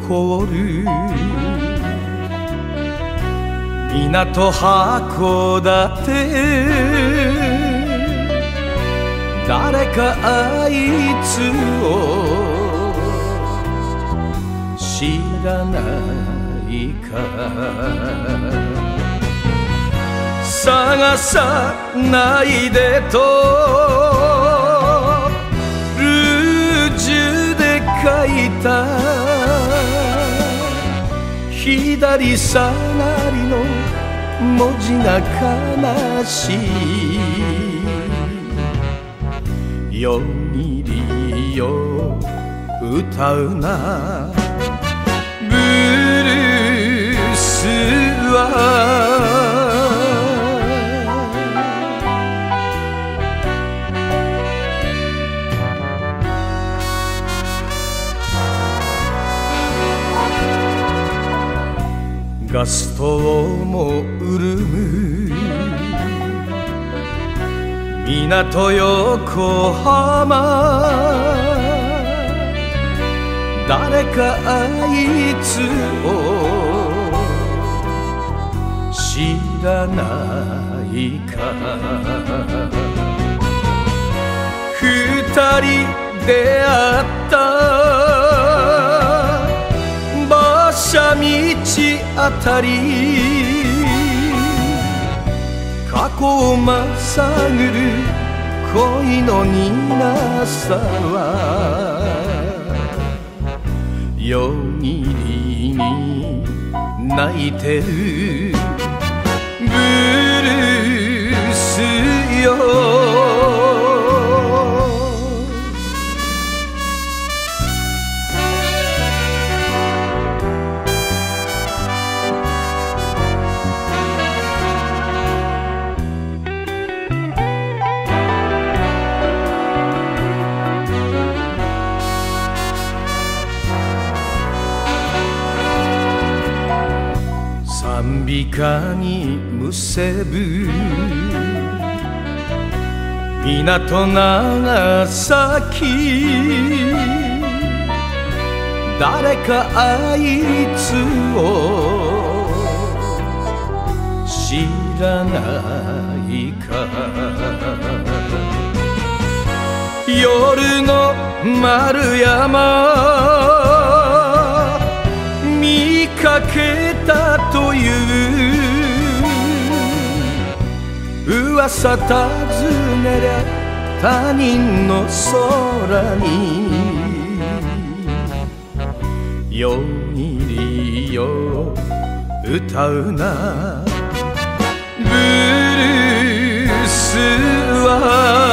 凍る港函館、誰かあいつを知らないか、探さないでとルージュで書いた左下がりの文字が悲しい。夜霧よ歌うなブルースは、ガス灯も潤む港横浜、誰かあいつを知らないか、二人出会った馬車道あたり、過去をまさぐる恋の苦さは、夜霧に泣いてるブルースよ。賛美歌にむせぶ港長崎、誰かあいつを知らないか、夜の丸山見かけたという噂、尋ねりゃ他人の空に、夜霧よ歌うなブルースは